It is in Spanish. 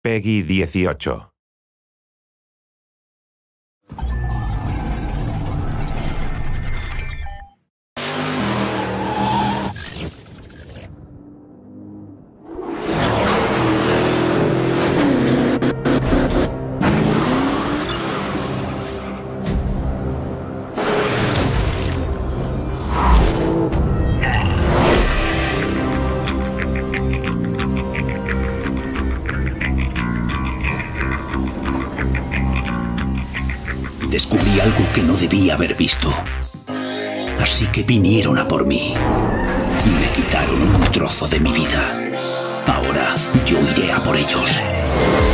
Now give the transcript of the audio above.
Peggy 18. Descubrí algo que no debía haber visto. Así que vinieron a por mí. Y me quitaron un trozo de mi vida. Ahora yo iré a por ellos.